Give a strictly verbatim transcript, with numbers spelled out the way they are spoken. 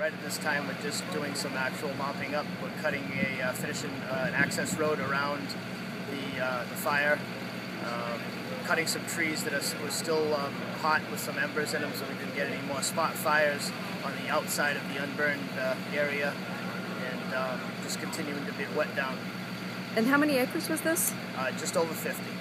right at this time, we're just doing some actual mopping up. We're cutting a, uh, finishing uh, an access road around the, uh, the fire, um, cutting some trees that are, were still um, hot with some embers in them so we didn't get any more spot fires on the outside of the unburned uh, area, and um, just continuing to be wet down. And how many acres was this? Uh, just over fifty.